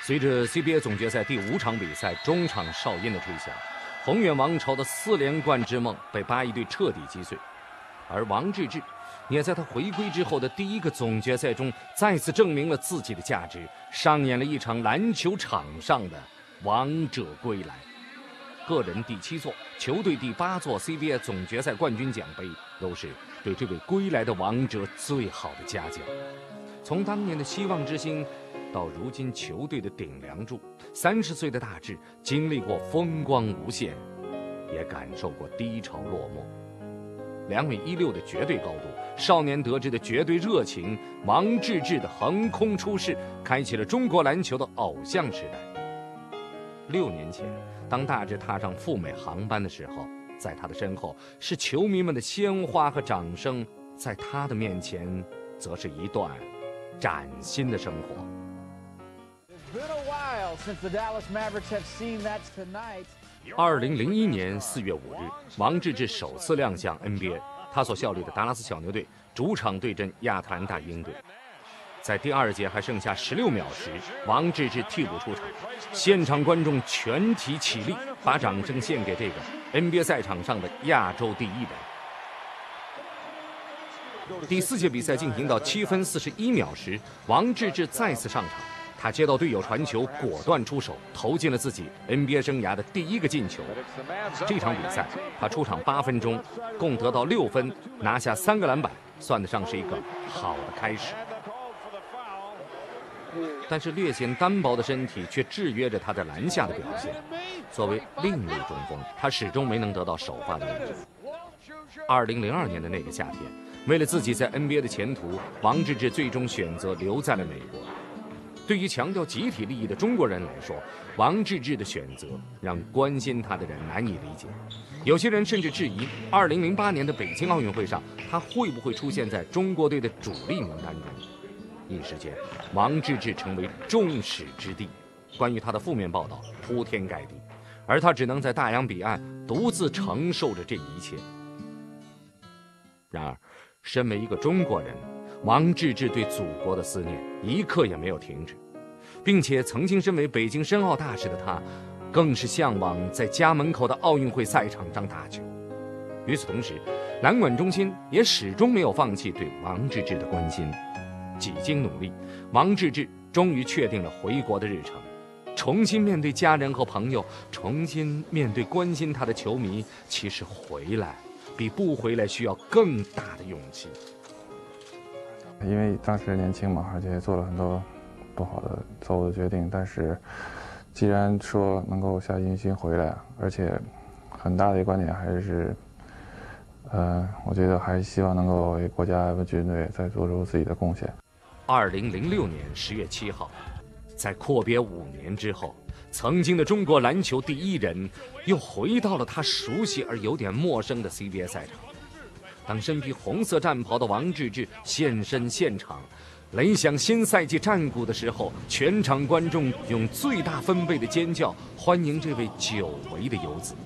随着 CBA 总决赛第5场比赛中场哨音的吹响，宏远王朝的4连冠之梦被八一队彻底击碎，而王治郅也在他回归之后的第1个总决赛中再次证明了自己的价值，上演了一场篮球场上的王者归来。个人第7座，球队第8座 CBA 总决赛冠军奖杯，都是对这位归来的王者最好的嘉奖。从当年的希望之星，到如今球队的顶梁柱，30岁的大郅经历过风光无限，也感受过低潮落寞。2米16的绝对高度，少年得志的绝对热情，王治郅的横空出世，开启了中国篮球的偶像时代。6年前，当大郅踏上赴美航班的时候，在他的身后是球迷们的鲜花和掌声，在他的面前，则是一段崭新的生活。2001年4月5日，王治郅首次亮相 NBA， 他所效力的达拉斯小牛队主场对阵亚特兰大鹰队。在第2节还剩下16秒时，王治郅替补出场，现场观众全体起立，把掌声献给这个 NBA 赛场上的亚洲第一人。第4节比赛进行到7分41秒时，王治郅再次上场，他接到队友传球，果断出手，投进了自己 NBA 生涯的第1个进球。这场比赛他出场8分钟，共得到6分，拿下3个篮板，算得上是一个好的开始。但是略显单薄的身体却制约着他在篮下的表现。作为另类中锋，他始终没能得到首发的位置。2002年的那个夏天，为了自己在 NBA 的前途，王治郅最终选择留在了美国。对于强调集体利益的中国人来说，王治郅的选择让关心他的人难以理解。有些人甚至质疑2008年的北京奥运会上，他会不会出现在中国队的主力名单中。一时间，王治郅成为众矢之的，关于他的负面报道铺天盖地，而他只能在大洋彼岸独自承受着这一切。然而，身为一个中国人，王治郅对祖国的思念一刻也没有停止，并且曾经身为北京申奥大使的他，更是向往在家门口的奥运会赛场上打球。与此同时，篮管中心也始终没有放弃对王治郅的关心。几经努力，王治郅终于确定了回国的日程，重新面对家人和朋友，重新面对关心他的球迷。其实回来比不回来需要更大的勇气。 因为当时年轻嘛，而且做了很多不好的错误的决定，但是既然说能够下定心回来，而且很大的一个观点还是我觉得还是希望能够为国家为军队再做出自己的贡献。 2006年10月7号，在阔别5年之后，曾经的中国篮球第一人又回到了他熟悉而有点陌生的 CBA 赛场。当身披红色战袍的王治郅现身现场，擂响新赛季战鼓的时候，全场观众用最大分贝的尖叫欢迎这位久违的游子。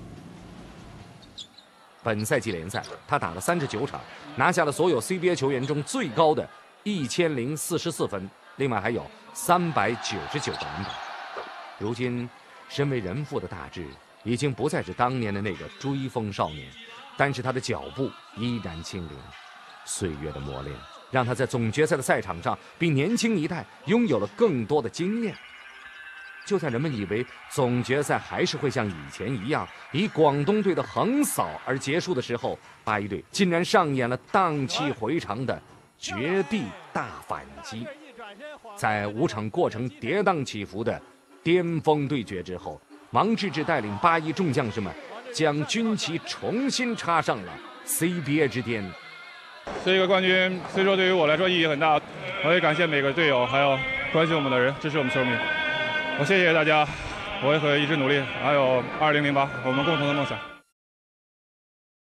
本赛季联赛，他打了39场，拿下了所有 CBA 球员中最高的1044分，另外还有399个篮板。如今，身为人父的大郅已经不再是当年的那个追风少年，但是他的脚步依然轻灵。岁月的磨练，让他在总决赛的赛场上比年轻一代拥有了更多的经验。就在人们以为总决赛还是会像以前一样以广东队的横扫而结束的时候，八一队竟然上演了荡气回肠的绝地大反击。在5场过程跌宕起伏的巅峰对决之后，王治郅带领81众将士们将军旗重新插上了 CBA 之巅。 这个冠军虽说对于我来说意义很大，我也感谢每个队友，还有关心我们的人，支持我们球迷。我谢谢大家，我也会一直努力。还有2008，我们共同的梦想。